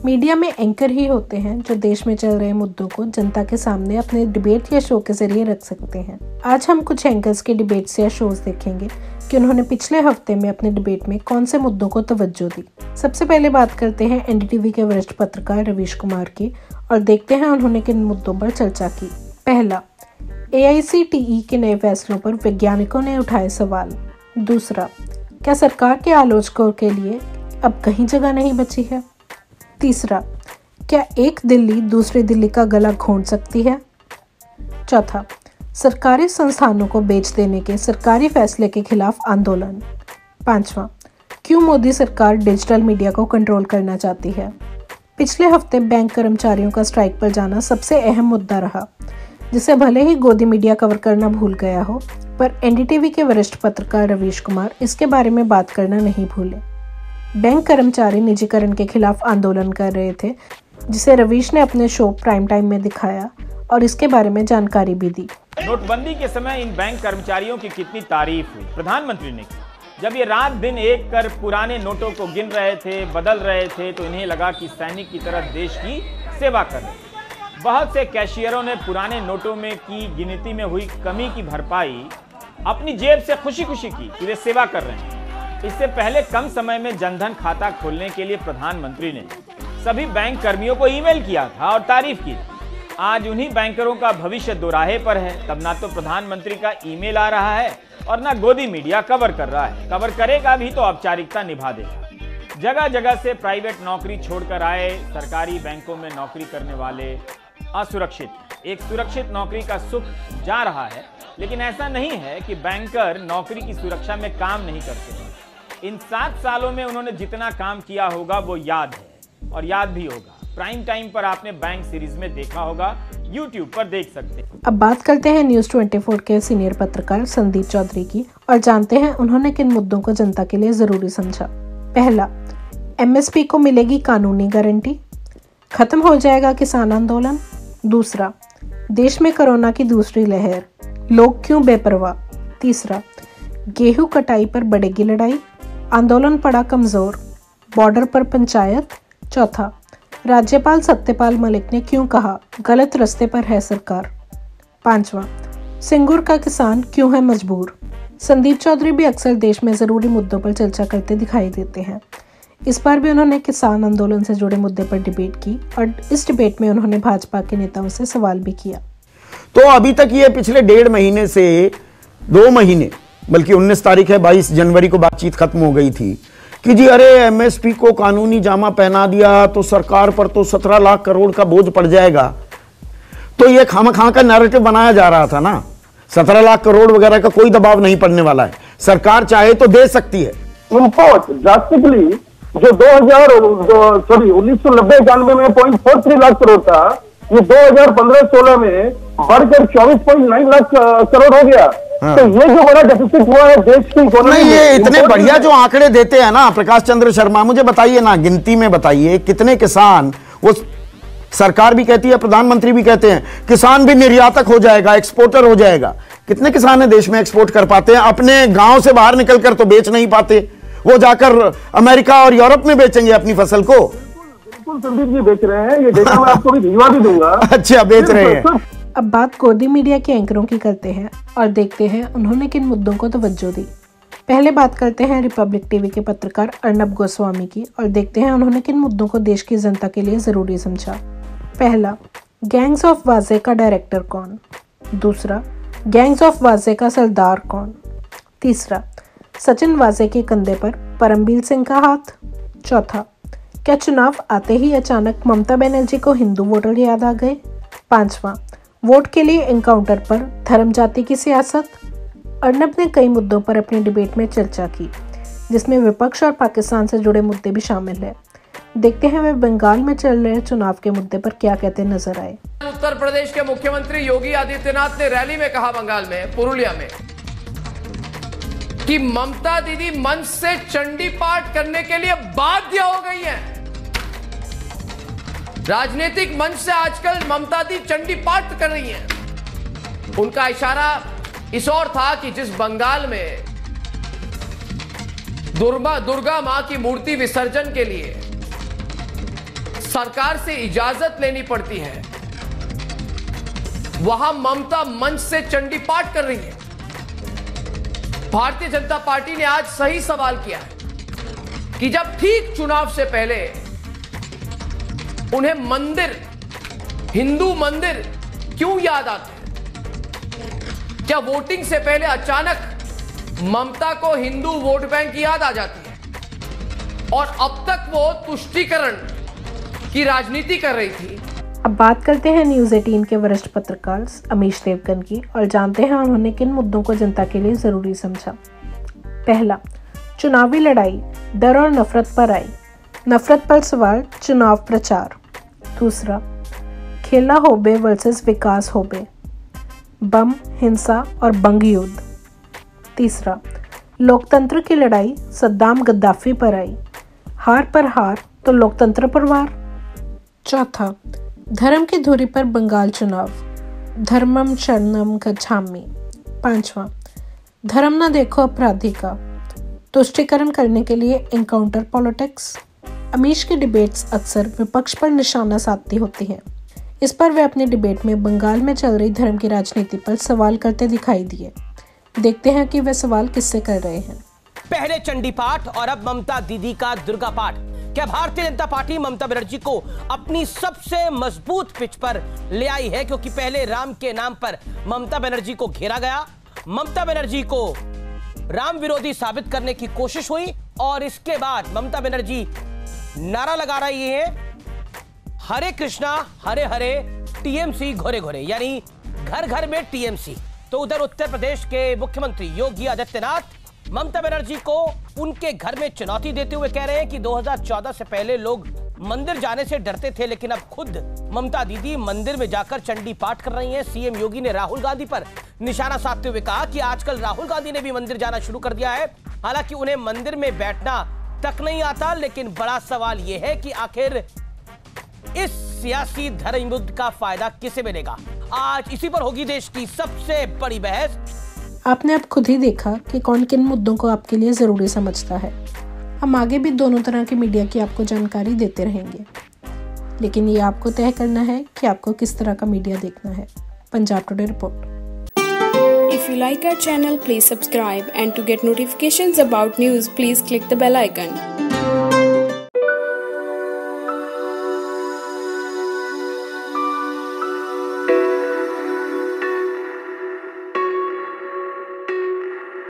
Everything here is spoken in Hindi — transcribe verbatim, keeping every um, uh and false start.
मीडिया में एंकर ही होते हैं जो देश में चल रहे मुद्दों को जनता के सामने अपने डिबेट या शो के जरिए रख सकते हैं। आज हम कुछ एंकर्स के डिबेट्स या शोज देखेंगे कि उन्होंने पिछले हफ्ते में अपने डिबेट में कौन से मुद्दों को तवज्जो दी। सबसे पहले बात करते हैं एनडीटीवी के वरिष्ठ पत्रकार रवीश कुमार की और देखते हैं उन्होंने किन मुद्दों पर चर्चा की। पहला, एआईसीटीई के नए फैसलों पर वैज्ञानिकों ने उठाए सवाल। दूसरा, क्या सरकार के आलोचकों के लिए अब कहीं जगह नहीं बची है। तीसरा, क्या एक दिल्ली दूसरी दिल्ली का गला घोंट सकती है। चौथा, सरकारी संस्थानों को बेच देने के सरकारी फैसले के खिलाफ आंदोलन। पांचवा, क्यों मोदी सरकार डिजिटल मीडिया को कंट्रोल करना चाहती है। पिछले हफ्ते बैंक कर्मचारियों का स्ट्राइक पर जाना सबसे अहम मुद्दा रहा, जिसे भले ही गोदी मीडिया कवर करना भूल गया हो, पर एनडीटीवी के वरिष्ठ पत्रकार रवीश कुमार इसके बारे में बात करना नहीं भूले। बैंक कर्मचारी निजीकरण के खिलाफ आंदोलन कर रहे थे, जिसे रवीश ने अपने शो प्राइम टाइम में दिखाया और इसके बारे में जानकारी भी दी। नोटबंदी के समय इन बैंक कर्मचारियों की कितनी तारीफ हुई, प्रधानमंत्री ने की। जब ये रात दिन एक कर पुराने नोटों को गिन रहे थे, बदल रहे थे, तो इन्हें लगा कि सैनिक की तरह देश की सेवा कर रहे थे। बहुत से कैशियरों ने पुराने नोटों में की गिनती में हुई कमी की भरपाई अपनी जेब से खुशी खुशी की कि वे सेवा कर रहे हैं। इससे पहले कम समय में जनधन खाता खोलने के लिए प्रधानमंत्री ने सभी बैंक कर्मियों को ईमेल किया था और तारीफ की। आज उन्हीं बैंकरों का भविष्य दोराहे पर है। तब ना तो प्रधानमंत्री का ईमेल आ रहा है और ना गोदी मीडिया कवर कर रहा है। कवर करेगा भी तो औपचारिकता निभा देगा। जगह जगह से प्राइवेट नौकरी छोड़कर आए सरकारी बैंकों में नौकरी करने वाले असुरक्षित एक सुरक्षित नौकरी का सुख जा रहा है, लेकिन ऐसा नहीं है कि बैंकर नौकरी की सुरक्षा में काम नहीं करते। इन सात सालों में उन्होंने जितना काम किया होगा वो याद है और याद भी होगा। प्राइम टाइम पर आपने बैंक सीरीज में देखा होगा, यूट्यूब पर देख सकते हैं। अब बात करते हैं न्यूज़ चौबीस के सीनियर पत्रकार संदीप चौधरी की और जानते हैं उन्होंने किन मुद्दों को जनता के लिए जरूरी समझा। पहला, एमएसपी को मिलेगी कानूनी गारंटी, खत्म हो जाएगा किसान आंदोलन। दूसरा, देश में कोरोना की दूसरी लहर, लोग क्यों बेपरवाह। तीसरा, गेहूं कटाई पर बढ़ेगी लड़ाई, आंदोलन पड़ा कमजोर, बॉर्डर पर पंचायत। चौथा, राज्यपाल सत्यपाल मलिक ने क्यों कहा गलत रास्ते पर है सरकार। पांचवा, सिंगूर का किसान क्यों है मजबूर। संदीप चौधरी भी अक्सर देश में जरूरी मुद्दों पर चर्चा करते दिखाई देते हैं। इस बार भी उन्होंने किसान आंदोलन से जुड़े मुद्दे पर डिबेट की और इस डिबेट में उन्होंने भाजपा के नेताओं से सवाल भी किया। तो अभी तक ये पिछले डेढ़ महीने से दो महीने बल्कि उन्नीस तारीख है, बाईस जनवरी को बातचीत खत्म हो गई थी कि जी अरे एमएसपी को कानूनी जामा पहना दिया तो सरकार पर तो सत्रह लाख करोड़ का बोझ पड़ जाएगा। तो ये खामखा का नैरेटिव बनाया जा रहा था ना। सत्रह लाख करोड़ वगैरह का कोई दबाव नहीं पड़ने वाला है, सरकार चाहे तो दे सकती है। इम्पोर्ट ड्रास्टिकली जो दो हजार सॉरी उन्नीस सौ नब्बे इक्यानवे में point four three lakh crore था, ये दो हजार पंद्रह सोलह में बढ़कर चौबीस पॉइंट नाइन लाख करोड़ हो गया। हाँ। तो ये जो बड़ा डेफिसिट हुआ है देश की इकोनॉमी में, ये इतने बढ़िया जो आंकड़े देते हैं ना प्रकाश चंद्र शर्मा, मुझे बताइए ना, गिनती में बताइए कितने किसान, वो सरकार भी कहती है, प्रधानमंत्री भी कहते हैं किसान भी निर्यातक हो जाएगा, एक्सपोर्टर हो जाएगा। कितने किसान है देश में एक्सपोर्ट कर पाते हैं? अपने गांव से बाहर निकलकर तो बेच नहीं पाते, वो जाकर अमेरिका और यूरोप में बेचेंगे अपनी फसल को। बिल्कुल संदीप जी बेच रहे हैं, ये डेटा मैं आपको भी भिजवा भी दूंगा। अच्छा, बेच रहे हैं। अब बात गोदी मीडिया के एंकरों की करते हैं और देखते हैं उन्होंने किन मुद्दों को तवज्जो दी। पहले बात करते हैं रिपब्लिक टीवी के पत्रकार अर्नब गोस्वामी की और देखते हैं उन्होंने किन मुद्दों को देश की जनता के लिए जरूरी समझा। पहला, गैंग्स ऑफ वाजे का डायरेक्टर कौन। दूसरा, गैंग्स ऑफ वाजे का सरदार कौन। तीसरा, सचिन वाजे के कंधे पर परमबीर सिंह का हाथ। चौथा, क्या चुनाव आते ही अचानक ममता बनर्जी को हिंदू वोटर याद आ गए। पांचवा, वोट के लिए एनकाउंटर पर धर्म जाति की सियासत। अर्नब ने कई मुद्दों पर अपने डिबेट में चर्चा की, जिसमें विपक्ष और पाकिस्तान से जुड़े मुद्दे भी शामिल हैं। देखते हैं वे बंगाल में चल रहे चुनाव के मुद्दे पर क्या कहते नजर आए। उत्तर प्रदेश के मुख्यमंत्री योगी आदित्यनाथ ने रैली में कहा, बंगाल में पुरुलिया में, कि ममता दीदी मंच से चंडी पाठ करने के लिए बाध्य हो गई हैं। राजनीतिक मंच से आजकल ममता दी चंडी पाठ कर रही हैं। उनका इशारा इस और था कि जिस बंगाल में दुर्गा दुर्गा मां की मूर्ति विसर्जन के लिए सरकार से इजाजत लेनी पड़ती है, वहां ममता मंच से चंडी पाठ कर रही है। भारतीय जनता पार्टी ने आज सही सवाल किया है कि जब ठीक चुनाव से पहले उन्हें मंदिर, हिंदू मंदिर क्यों याद आते हैं? क्या वोटिंग से पहले अचानक ममता को हिंदू वोट बैंक की याद आ जाती है और अब तक वो तुष्टीकरण की राजनीति कर रही थी? अब बात करते हैं न्यूज़ अठारह के वरिष्ठ पत्रकार अमीश देवगन की और जानते हैं उन्होंने किन मुद्दों को जनता के लिए जरूरी समझा। पहला, चुनावी लड़ाई डर और नफरत पर आई, नफरत पर सवाल चुनाव प्रचार। दूसरा, खेला होबे वर्सेस विकास होबे, बम, हिंसा और बंग युद्ध। तीसरा, लोकतंत्र की लड़ाई सद्दाम गद्दाफी पर आई, हार पर हार तो लोकतंत्र पर वार। चौथा, धर्म की धुरी पर बंगाल चुनाव, धर्मम शरणम गच्छामि। पांचवा, धर्म न देखो अपराधी का, तुष्टीकरण करने के लिए एनकाउंटर पॉलिटिक्स। अमीश की डिबेट्स अक्सर विपक्ष पर निशाना साधती होती हैं। इस पर वे अपने डिबेट में बंगाल में चल रही धर्म की राजनीति पर सवाल करते दिखाई दिए। देखते हैं कि वे सवाल किससे कर रहे हैं। पहले चंडी पाठ और अब ममता दीदी का दुर्गा पाठ। क्या भारतीय जनता पार्टी ममता बनर्जी को अपनी सबसे मजबूत पिच पर ले आई है? क्योंकि पहले राम के नाम पर ममता बनर्जी को घेरा गया, ममता बनर्जी को राम विरोधी साबित करने की कोशिश हुई और इसके बाद ममता बनर्जी नारा लगा रही है, हरे कृष्णा हरे हरे टीएमसी घोरे घोरे, यानी घर घर में टीएमसी। तो उधर उत्तर प्रदेश के मुख्यमंत्री योगी आदित्यनाथ ममता बनर्जी को उनके घर में चुनौती देते हुए कह रहे हैं कि दो हज़ार चौदह से पहले लोग मंदिर जाने से डरते थे, लेकिन अब खुद ममता दीदी मंदिर में जाकर चंडी पाठ कर रही हैं। सीएम योगी ने राहुल गांधी पर निशाना साधते हुए कहा कि आजकल राहुल गांधी ने भी मंदिर जाना शुरू कर दिया है। हालांकि उन्हें मंदिर में बैठना तक नहीं आता, लेकिन बड़ा सवाल यह है कि आखिर इस सियासी धर्म युद्ध का फायदा किसे मिलेगा? आज इसी पर होगी देश की सबसे बड़ी बहस। आपने अब खुद ही देखा कि कौन किन मुद्दों को आपके लिए जरूरी समझता है। हम आगे भी दोनों तरह की मीडिया की आपको जानकारी देते रहेंगे, लेकिन ये आपको तय करना है कि आपको किस तरह का मीडिया देखना है। Punjab today report. If you like our channel, please subscribe, and to get notifications about news, please click the bell icon.